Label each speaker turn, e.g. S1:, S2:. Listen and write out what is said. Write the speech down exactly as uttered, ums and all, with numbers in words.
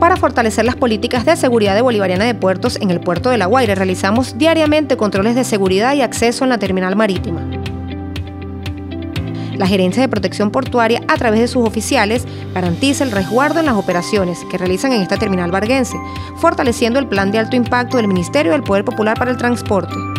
S1: Para fortalecer las políticas de seguridad de Bolivariana de Puertos en el puerto de La Guaira, realizamos diariamente controles de seguridad y acceso en la terminal marítima. La Gerencia de Protección Portuaria, a través de sus oficiales, garantiza el resguardo en las operaciones que realizan en esta terminal varguense, fortaleciendo el plan de alto impacto del Ministerio del Poder Popular para el Transporte.